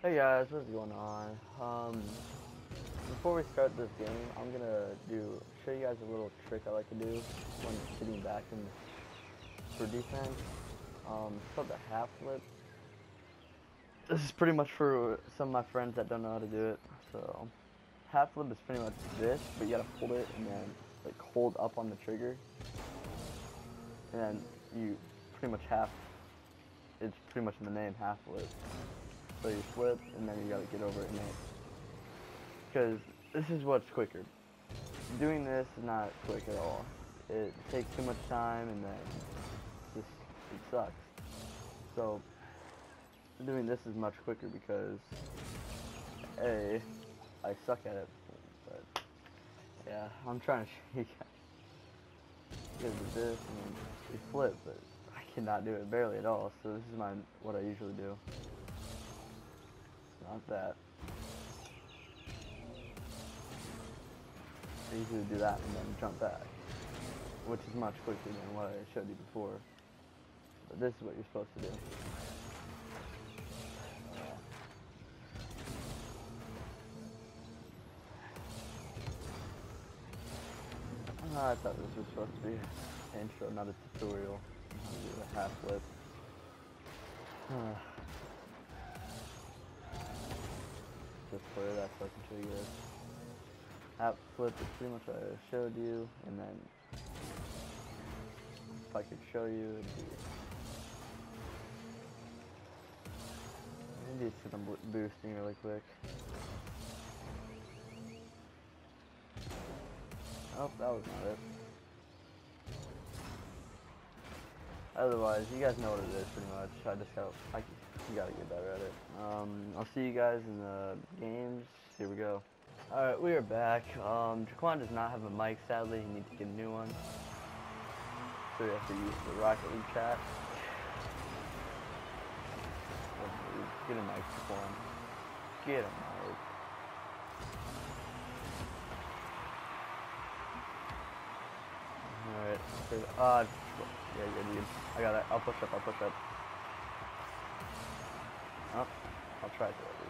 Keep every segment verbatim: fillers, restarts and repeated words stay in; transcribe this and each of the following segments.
Hey guys, what's going on? Um, before we start this game, I'm gonna do show you guys a little trick I like to do when sitting back in for defense. Um, it's called the half flip. This is pretty much for some of my friends that don't know how to do it. So, half flip is pretty much this, but you gotta hold it and then like hold up on the trigger, and then you pretty much half. It's pretty much in the name, half flip. So you flip, and then you gotta get over it and because this is what's quicker. Doing this is not quick at all. It takes too much time, and then it's just it sucks. So doing this is much quicker because A, I suck at it, but yeah, I'm trying to show you guys. You guys do this, and then you flip, but I cannot do it barely at all. So this is my what I usually do. Not that. I usually do that and then jump back, which is much quicker than what I showed you before. But this is what you're supposed to do. Uh, I thought this was supposed to be an intro, not a tutorial. How to do a half flip. Uh, just clear that so I can show you guys. Half flip is pretty much what I showed you, and then if I could show you, it'd be maybe it's some boosting really quick. Oh, that was not it. Otherwise, you guys know what it is pretty much. I just got, I, you gotta get better at it. Um, I'll see you guys in the games. Here we go. Alright, we are back. Um, Jaquan does not have a mic, sadly. He needs to get a new one. So we have to use the Rocket League chat. Get a mic, Jaquan. Get a mic. Alright. Uh, yeah, yeah, dude. I got it. I'll push up, I'll push up. Oh, I'll try to, dude.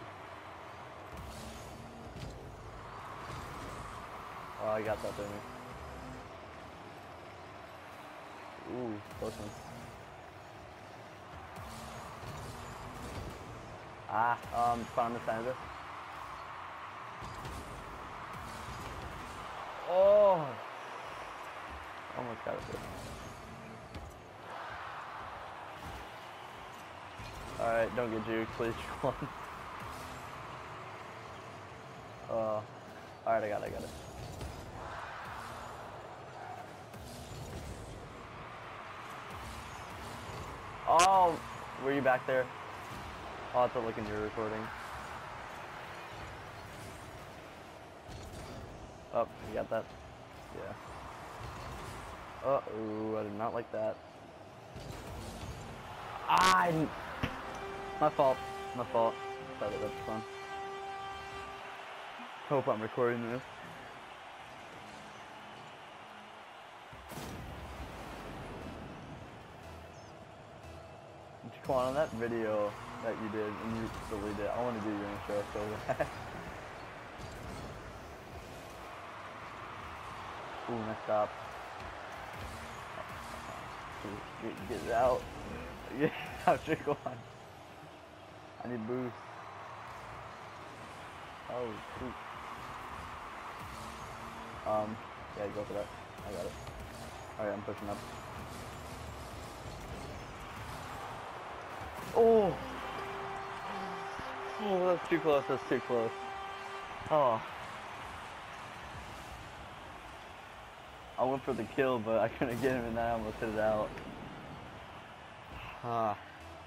Oh, I got that thing. Ooh, close one. Ah, um, spot on the side of this. Oh! Almost got it. Alright, don't get juked, please, one. Uh, alright, I got it, I got it. Oh, were you back there? I'll have to look in your recording. Oh, you got that? Yeah. Uh oh, I did not like that. Ah, I didn't. My fault. My fault. Sorry, that's fun. Hope I'm recording this. Jaquan, on that video that you did and you deleted it, I want to do your intro so bad. Ooh, messed up. Get, get it out. Get it out, Jaquan. I need boost. Oh, shoot. Um, yeah, go for that. I got it. Alright, I'm pushing up. Oh! Oh, that's too close, that's too close. Oh. I went for the kill, but I couldn't get him, and then I almost hit it out. Ah.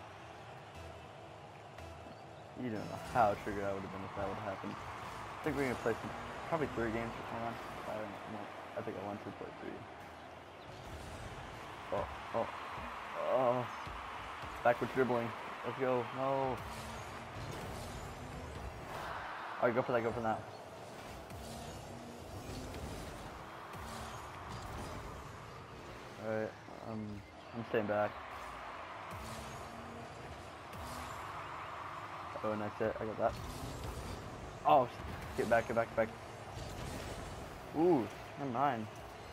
You don't know how triggered I would have been if that would have happened. I think we're going to play some, probably three games or something. I don't know. I think I want to play three. Oh, oh, oh. Backward dribbling. Let's go. No. Alright, go for that, go for that. Alright, um, I'm staying back. Oh, nice hit. I got that. Oh, get back, get back, get back. Ooh, never mind.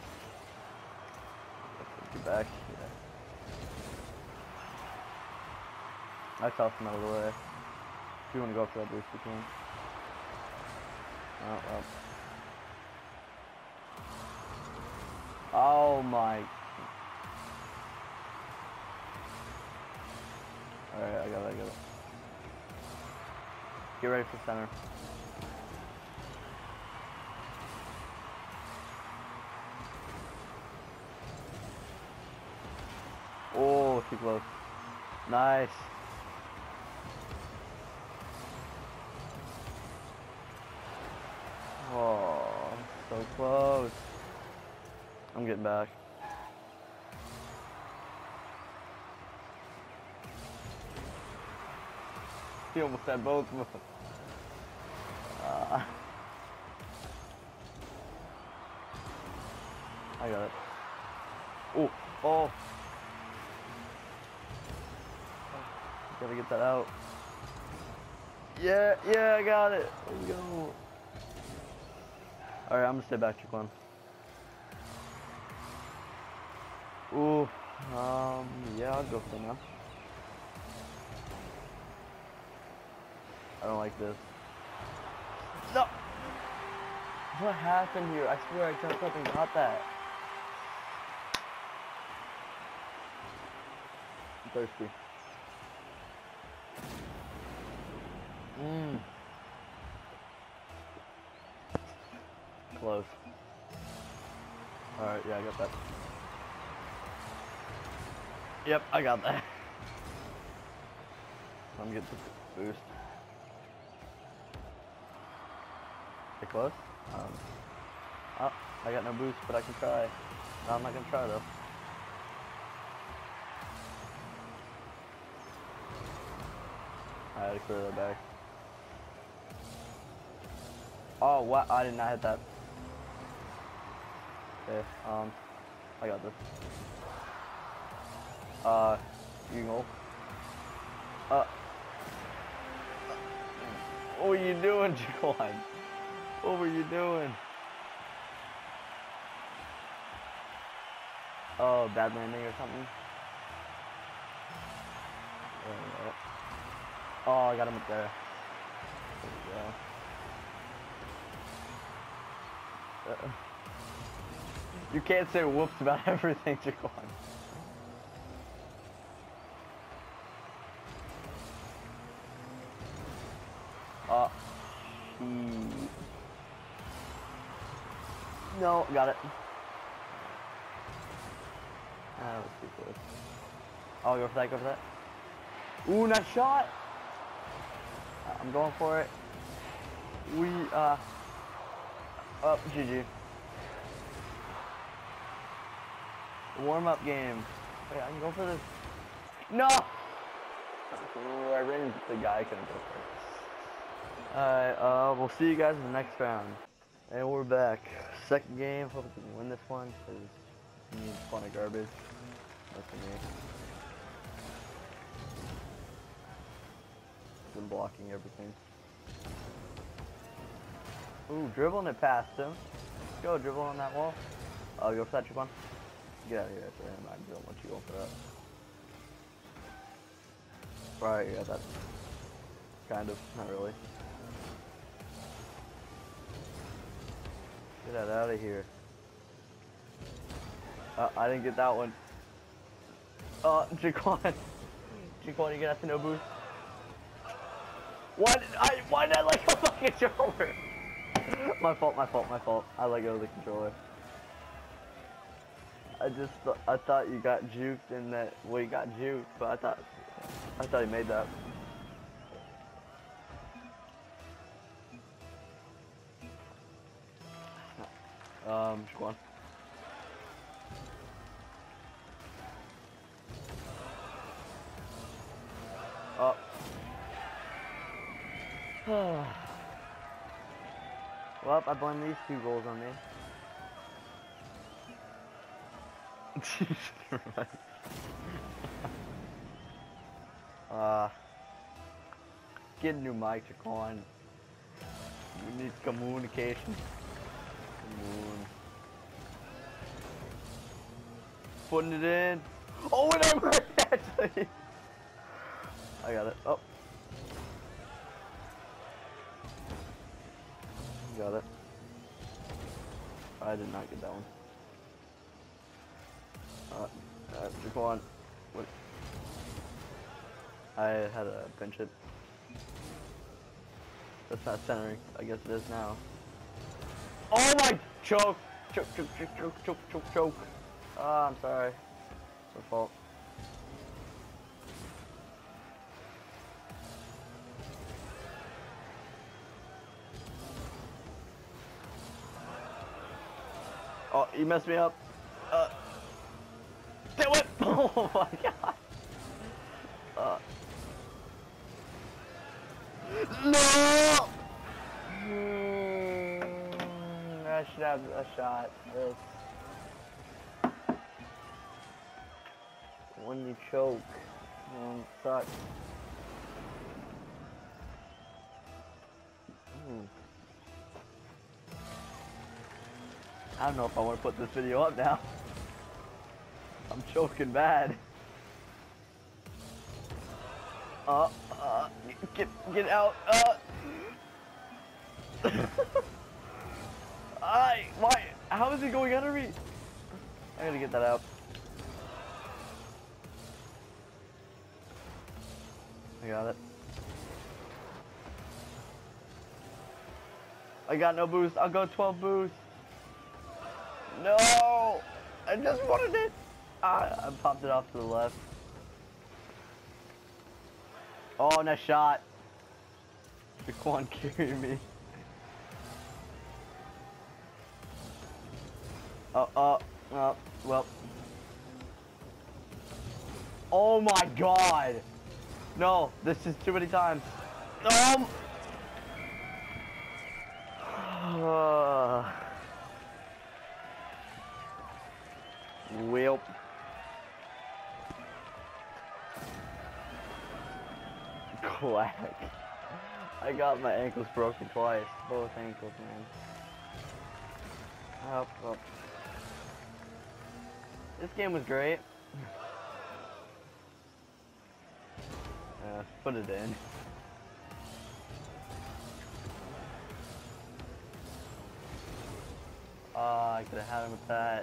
Get back. Yeah. I tossed him out of the way. If you want to go up for that boost, you can. Oh, well. Oh my. Alright, I got it, I got it. Get ready for center. Oh, too close. Nice. Oh, so close. I'm getting back. He almost had both of them. Uh, I got it. Oh, oh. Gotta get that out. Yeah, yeah, I got it. Let's go. Alright, I'm gonna stay back, Jaquan. Ooh, um, yeah, I'll go for now. I don't like this. No! What happened here? I swear I jumped up and got that. I'm thirsty. Mmm. Close. Alright, yeah, I got that. Yep, I got that. I'm getting the boost. Stay close. Um, oh, I got no boost, but I can try. No, I'm not gonna try though. I had to clear that back. Oh, what? I did not hit that. Okay, um, I got this. Uh, you can go. Uh, what were you doing, Jaquan? What were you doing? Oh, bad landing or something? Oh, I got him up there. There we go. Uh, you can't say whoops about everything, Jaquan. Uh, hmm. No, got it. Ah, that was too close. Oh, go for that, go for that. Ooh, nice shot! Uh, I'm going for it. We, uh... Oh, G G. Warm-up game. Wait, I can go for this. No! Ooh, I ran into the guy I couldn't go for it. Alright, uh, we'll see you guys in the next round. And we're back. Second game. Hope we can win this one, because we need a ton of garbage. That's for me. Been blocking everything. Ooh, dribbling it past him. Let's go, dribble on that wall. Oh, go for that, Jaquan. Get out of here after him. I don't want you going for that. Right, yeah, that's kind of, not really. Get that out of here. Uh, I didn't get that one. Uh, Jaquan. Jaquan, you get to no boost. Why did I, why did I let go of the controller? My fault, my fault, my fault. I let go of the controller. I just, th I thought you got juked in that, well, you got juked, but I thought, I thought he made that. Um, Jaquan. Oh. Well, I blame these two goals on me. uh, Get a new mic, Jaquan. We need communication. Moon. Putting it in. Oh, and I'm right actually. I got it. Oh. Got it. I did not get that one. Uh, uh, Jaquan. What? I had to pinch it. That's not centering. I guess it is now. Oh my! Choke! Choke, choke, choke, choke, choke, choke, choke. Ah, I'm sorry. It's my fault. Oh, you messed me up. Uh. Do it! Oh my god. Uh. No! Mm, I should have a shot. This. When you choke, um, sucks. Mm. I don't know if I want to put this video up now. I'm choking bad. Uh, uh, get, get out, uh. I, why, how is he going under me? I gotta get that out. I got it. I got no boost, I'll go twelve boost. No, I just wanted it. Ah, I popped it off to the left. Oh, nice shot. Jaquan carried me. Oh, oh, oh, well. Oh my god. No, this is too many times. Um. Uh, well. Quack. I got my ankles broken twice. Both ankles, man. Oh, oh. This game was great. Uh, put it in. Oh, I could have had him with that.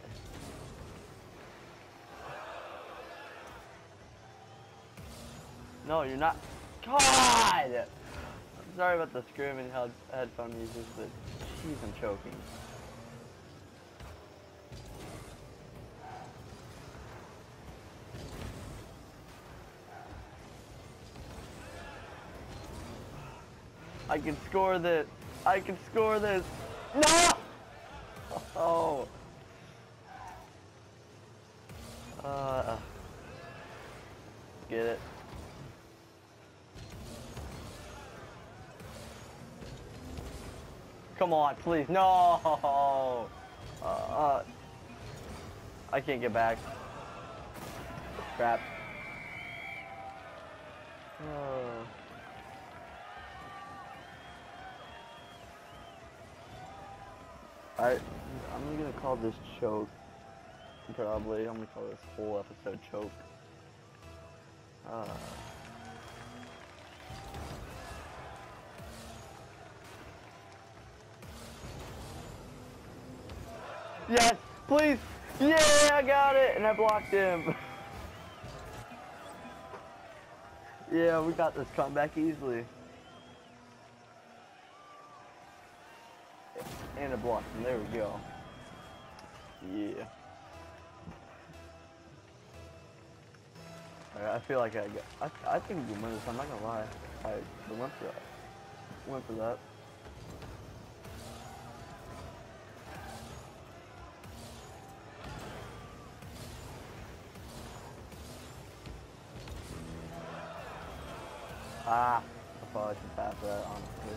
No, you're not. God! I'm sorry about the screaming head headphone users, but jeez, I'm choking. I can score this. I can score this. No! Oh. Uh. Get it. Come on, please. No. Uh, uh. I can't get back. Crap. Oh. I, I'm gonna call this choke. Probably. I'm gonna call this whole episode choke. Uh. Yes, please. Yeah, I got it, and I blocked him. Yeah, we got this comeback easily. And a block, and there we go. Yeah. Alright, I feel like I got, I, I think we can win this, I'm not gonna lie. I went for that. Went for that. Ah, I probably should pass that, honestly.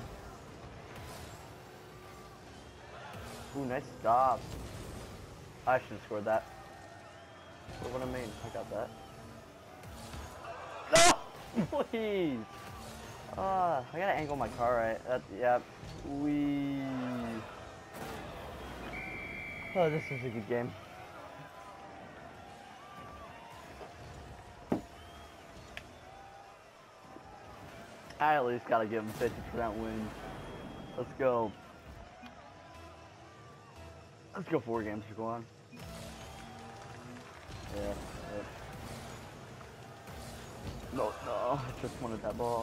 Ooh, nice stop. I should have scored that. But what I mean, I got that. No! Please! Uh, I gotta angle my car right. That, yep. We. Oh, this is a good game. I at least gotta give him fifty percent win. Let's go. Let's go four games to go on. Yeah. yeah. No, no, I just wanted that ball.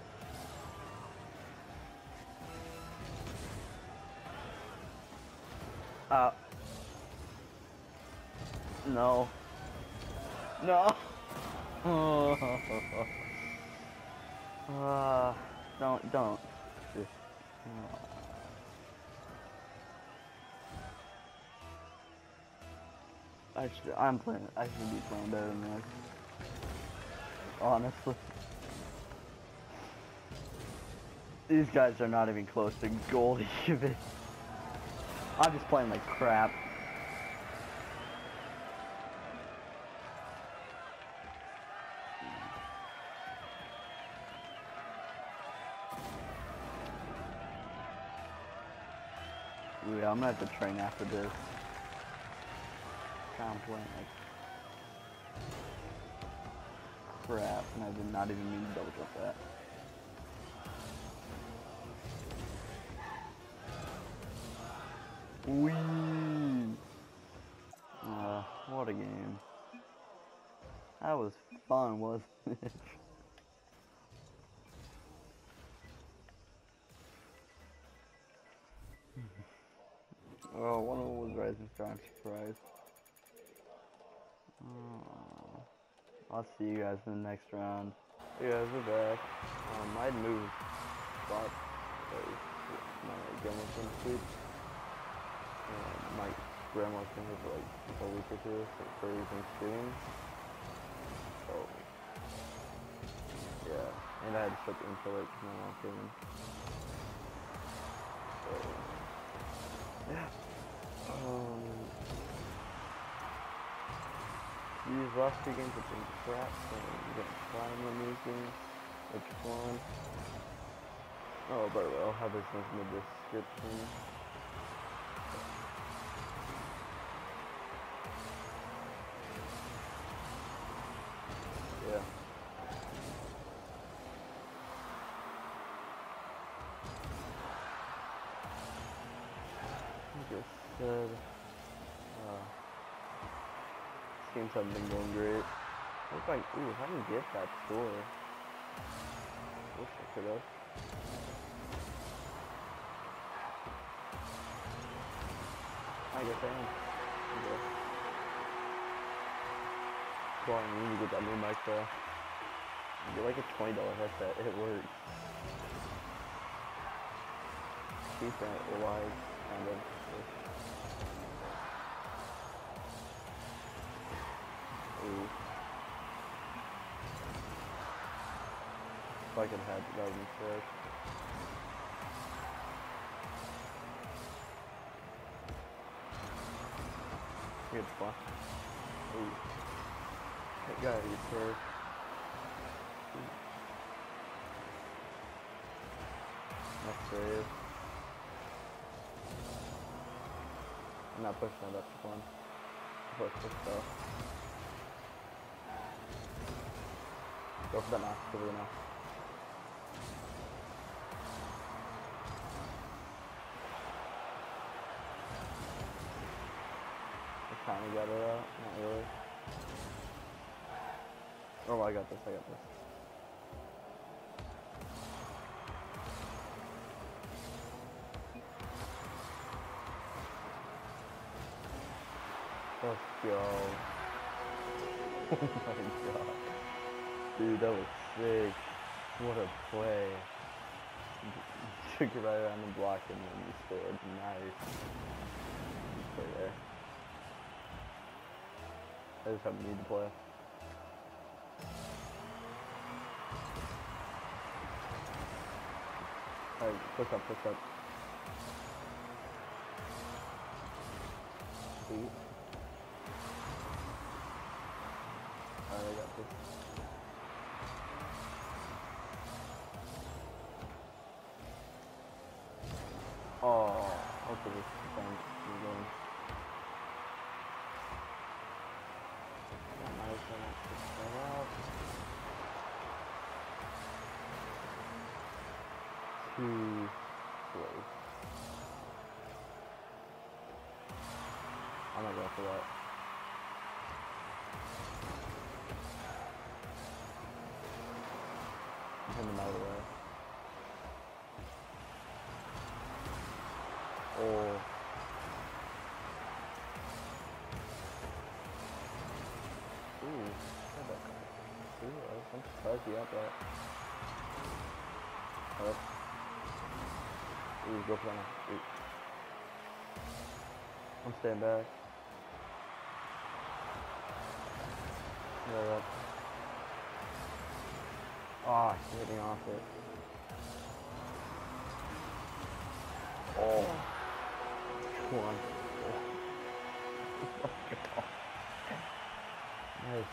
Uh. No. No. uh, don't, don't. Just, no. I should, I'm playing, I should be playing better than this. Honestly. These guys are not even close to gold even. I'm just playing like crap. Ooh, yeah, I'm gonna have to train after this. I'm playing like crap, and I did not even mean to double jump that. Wee! Uh, what a game. That was fun, wasn't it? Oh, one of them was Rising Star, I'm surprised. Oh, I'll see you guys in the next round. Hey guys, we're back. Um, I'd moved spots because my grandma was gonna sleep. Um, my grandma was gonna for like a week or two for, for Thanksgiving. So, yeah. And I had to shut the intro late because my mom came in. So, yeah. Um, these last two games have been crap, so I'm gonna try one of these games. Which one? Oh, by the way, I'll have this link in the description. Yeah. Like I said, uh, this game's haven't been going great. Looks like, ooh, if I can get that score, wish I could have. I guess I am. Okay. Come on, you need to get that new mic though. Get like a twenty dollar headset, it works. Cheaper wise, kind of. Ooh. If I could have that would be sick. Good spot. Ooh. That guy is first. Nice save. I'm not pushing that up to one. Push this stuff. Go for that now. Go for the now. I kinda got it out. Not really. Oh, I got this. I got this. Let's go. Oh my god. Dude, that was sick. What a play. Took it right around the block and then you scored. Nice. Play there. I just haven't need to play. Alright, push up, push up. Sweet. Alright, I got this. Oh, okay, this is fun. Keep going. Yeah, might as well not push that out. Too slow. I'm not going for that. Turn them out of the way. Oh. Ooh, Ooh, I'm surprised you got that. Oh. Ooh, go for that now. Ooh. I'm staying back. Yeah, oh, she's hitting off it. Oh. Come on. Nice.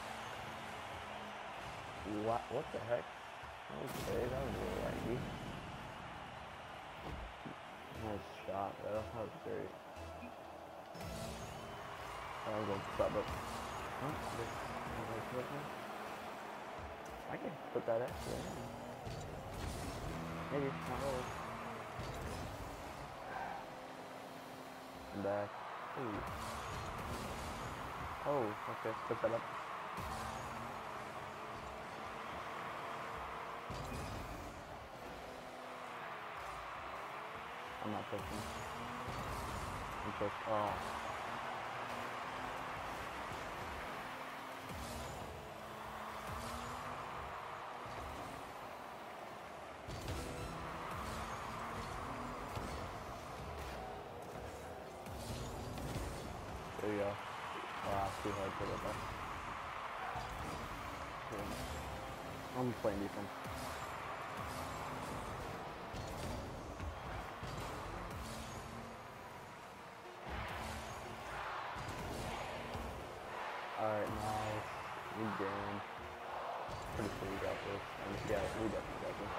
What, what the heck? Okay, that was a little laggy. Nice shot, though. That was great. I'm going to stop up. Huh? I can put that extra in. Maybe, not really. I'm back. Ooh. Oh, okay, put that up. I'm not pushing. I'm pushing. Oh. There you go. Wow, too hard to get that. I'm playing defense. Alright, nice. We game. Pretty sure we got this. I mean, yeah, we definitely got this.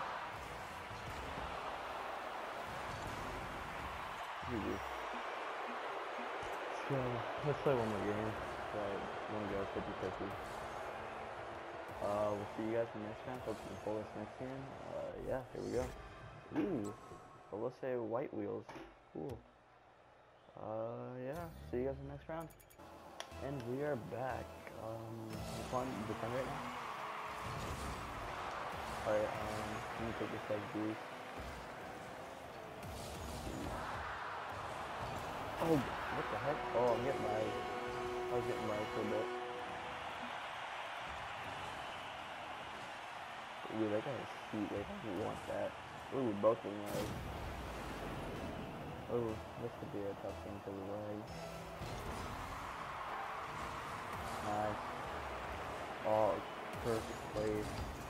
G G. So, let's play one more game. So, I want to go fifty fifty. Uh, we'll see you guys in the next round. Hope you can pull this next game. Uh, yeah, here we go. Ooh. So let's say white wheels. Cool. Uh, yeah. See you guys in the next round. And we are back. Um, which one? Defend right now? Alright, um, let me take this as boost. Oh, what the heck? Oh, I'm getting by. I was getting by for a bit. Ooh, that guy's sweet. Like, I don't want that. Ooh, both of them lag. Oh, this could be a tough game because of lag. Nice. Oh, perfect place.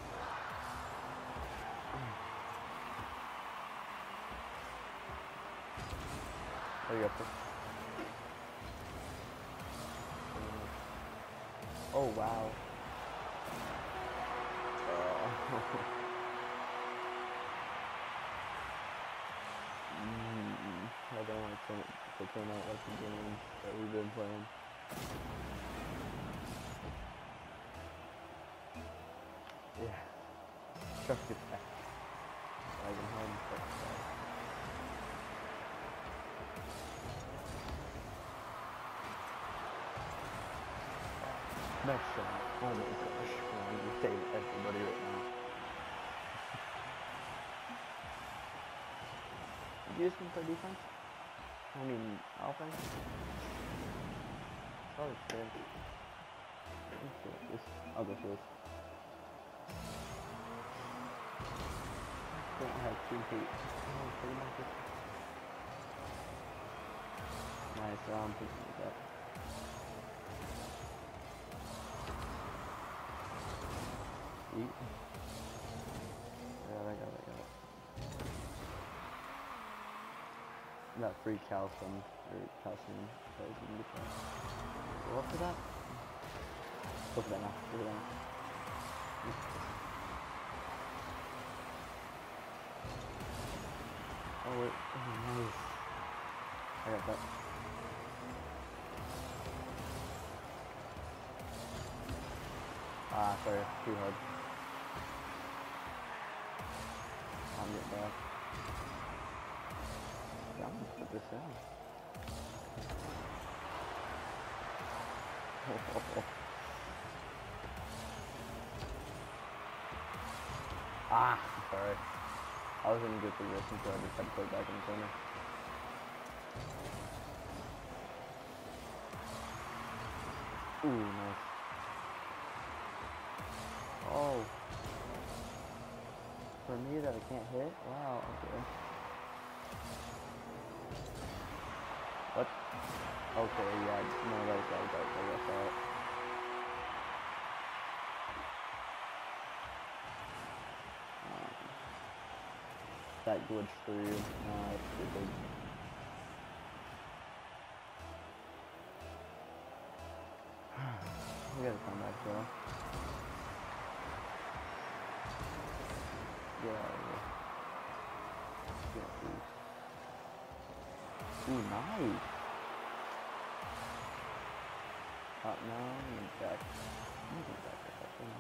There you go. Oh, wow. Uh, mm, I don't want to, to turn out like the game that we've been playing. Yeah. Truck attack. I can home truck attack. Next shot. Oh my gosh. I'm going to save everybody right now. Did you just want to play defense? I mean, offense? Oh, shit. This, I'll go for this. Don't have two feet. Oh, pretty much it. Nice, so I'm thinking like that. Eat. Yeah, I got it, I got it. That free calcium, or calcium, so you can get that. Go up for that? Go for that now, go for that now. Oh, Oh, wait. Oh, nice. I got that. Ah, sorry. Too hard. I'll get back. Yeah, I'm gonna put this in. Ah, sorry. I was in a good position, so I just had to put it back in the corner. Ooh, nice. Oh. For me that I can't hit? Wow, okay. What? Okay, yeah, no, that was, that was, that was, I guess that. That glitched through. Nah, that's stupid. We gotta come back though. Get out of here. Get loose. Ooh, nice. Up now, and back. I'm gonna back up that thing.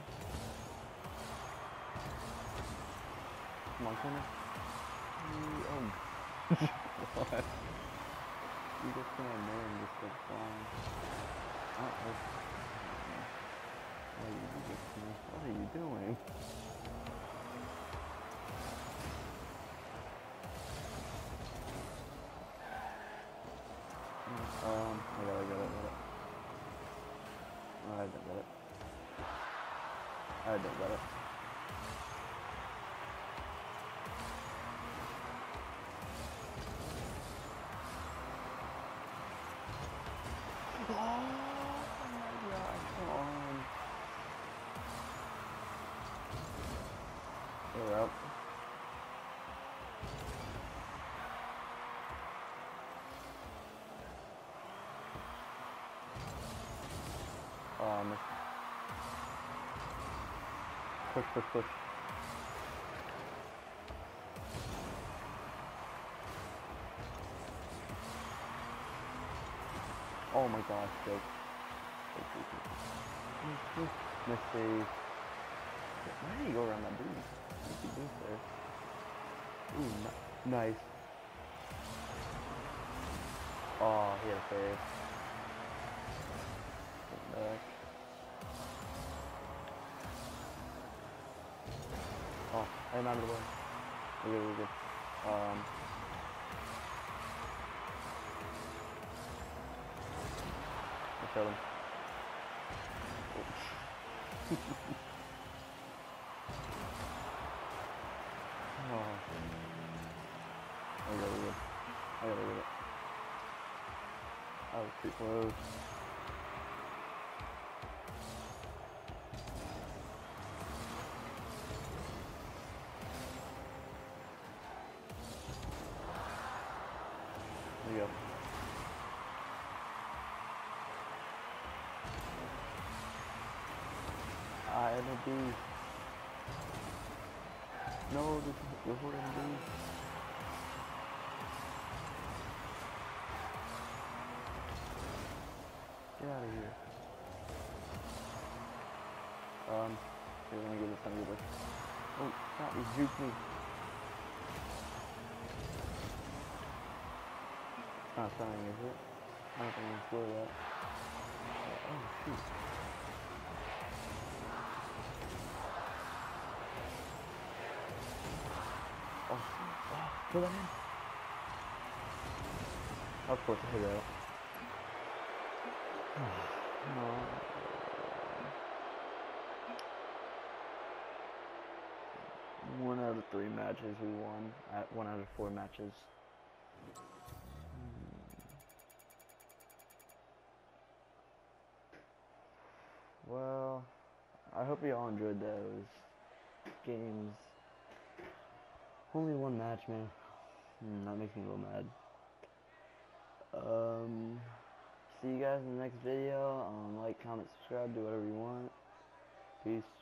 Come on, corner. Oh. What? You just can't know and just go flying. Uh oh. What are you doing? What are you doing? Um, I got it, I got it, I got it. Oh, I didn't get it. I didn't get it. Oh my god, come on. We're up. Oh, I missed. Push, push, push. Oh my gosh, joke. Miss save. Why did he go around that booth? What did he do there? Ooh, nice. Oh, he had a save. Get back. Oh, I'm out of the way. We're good, we're good. Um. I killed him. Oh. I gotta get it. I gotta get it. I was too close. There you go. I am a bee. No, this is the holding bee. Get out of here. Um, here, let me get this, let me get this. Oh, stop, he juked me. It's not flying, is it? I don't think I can score that. Oh, shoot. Oh, oh, pull that in. Of course I hit it out. Oh. One out of three matches we won. At one out of four matches. Well, I hope you all enjoyed those games. Only one match, man. Mm, that makes me a little mad. Um, see you guys in the next video. Um, like, comment, subscribe, do whatever you want. Peace.